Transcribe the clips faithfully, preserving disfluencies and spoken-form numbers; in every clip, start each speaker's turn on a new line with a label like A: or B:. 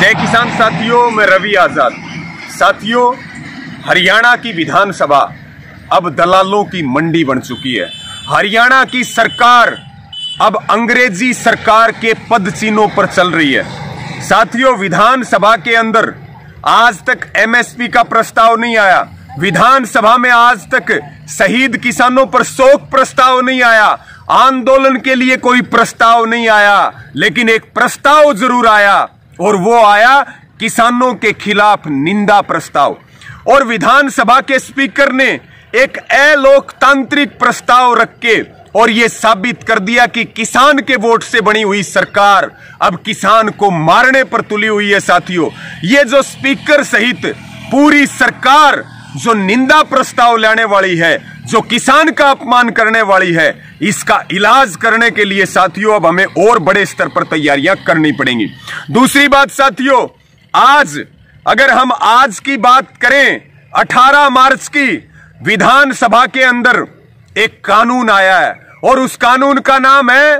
A: जय किसान साथियों, मैं रवि आजाद। साथियों, हरियाणा की विधानसभा अब दलालों की मंडी बन चुकी है। हरियाणा की सरकार अब अंग्रेजी सरकार के पद चिन्हों पर चल रही है। साथियों, विधानसभा के अंदर आज तक एमएसपी का प्रस्ताव नहीं आया। विधानसभा में आज तक शहीद किसानों पर शोक प्रस्ताव नहीं आया। आंदोलन के लिए कोई प्रस्ताव नहीं आया, लेकिन एक प्रस्ताव जरूर आया, और वो आया किसानों के खिलाफ निंदा प्रस्ताव। और विधानसभा के स्पीकर ने एक अलोकतांत्रिक प्रस्ताव रख के और ये साबित कर दिया कि किसान के वोट से बनी हुई सरकार अब किसान को मारने पर तुली हुई है। साथियों, ये जो स्पीकर सहित पूरी सरकार जो निंदा प्रस्ताव लाने वाली है, जो किसान का अपमान करने वाली है, इसका इलाज करने के लिए साथियों अब हमें और बड़े स्तर पर तैयारियां करनी पड़ेंगी। दूसरी बात साथियों, आज अगर हम आज की बात करें, अठारह मार्च की विधानसभा के अंदर एक कानून आया है और उस कानून का नाम है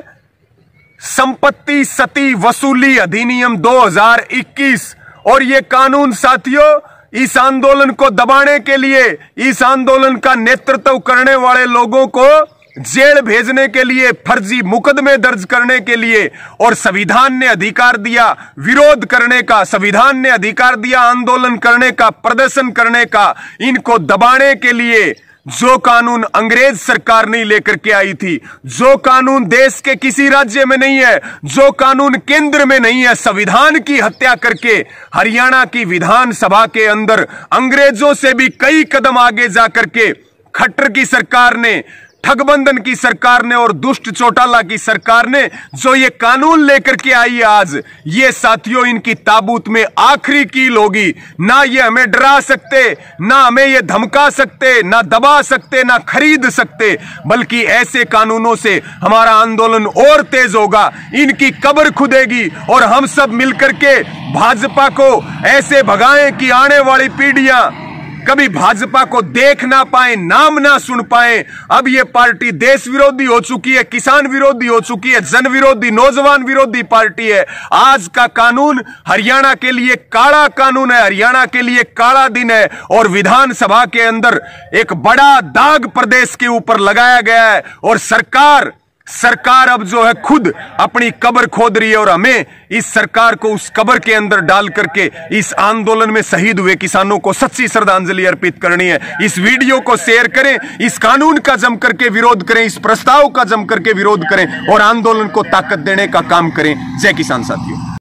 A: संपत्ति सती वसूली अधिनियम दो हज़ार इक्कीस। और यह कानून साथियों इस आंदोलन को दबाने के लिए, इस आंदोलन का नेतृत्व करने वाले लोगों को जेल भेजने के लिए, फर्जी मुकदमे दर्ज करने के लिए, और संविधान ने अधिकार दिया विरोध करने का, संविधान ने अधिकार दिया आंदोलन करने का, प्रदर्शन करने का, इनको दबाने के लिए जो कानून अंग्रेज सरकार नहीं लेकर के आई थी, जो कानून देश के किसी राज्य में नहीं है, जो कानून केंद्र में नहीं है, संविधान की हत्या करके हरियाणा की विधानसभा के अंदर अंग्रेजों से भी कई कदम आगे जाकर के खट्टर की सरकार ने, ठगबंधन की सरकार ने और दुष्ट चौटाला की सरकार ने जो ये कानून लेकर के आई आज, ये साथियों इनकी ताबूत में आखिरी कील होगी। ना ये हमें डरा सकते, ना हमें ये धमका सकते, ना दबा सकते, ना खरीद सकते, बल्कि ऐसे कानूनों से हमारा आंदोलन और तेज होगा, इनकी कब्र खुदेगी और हम सब मिलकर के भाजपा को ऐसे भगाएं कि आने वाली पीढ़ियां कभी भाजपा को देख ना पाए, नाम ना सुन पाए। अब ये पार्टी देश विरोधी हो चुकी है, किसान विरोधी हो चुकी है, जन विरोधी, नौजवान विरोधी पार्टी है। आज का कानून हरियाणा के लिए काला कानून है, हरियाणा के लिए काला दिन है, और विधानसभा के अंदर एक बड़ा दाग प्रदेश के ऊपर लगाया गया है। और सरकार सरकार अब जो है खुद अपनी कब्र खोद रही है, और हमें इस सरकार को उस कब्र के अंदर डाल करके इस आंदोलन में शहीद हुए किसानों को सच्ची श्रद्धांजलि अर्पित करनी है। इस वीडियो को शेयर करें, इस कानून का जम करके विरोध करें, इस प्रस्ताव का जम करके विरोध करें और आंदोलन को ताकत देने का काम करें। जय किसान साथियों।